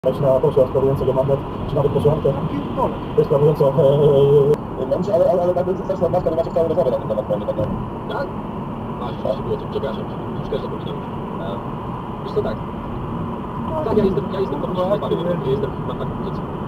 na posła sprawującego mandat, czy nawet posłankę sprawującą... Ale tak straszna matka, wy macie całą rozmowę na ten temat, prawnie, tak? Tak? A, się było, to przepraszam, już też zapominam. Wiesz co, tak. Tak, ja jestem komunistą, ja jestem chyba taką pozycją.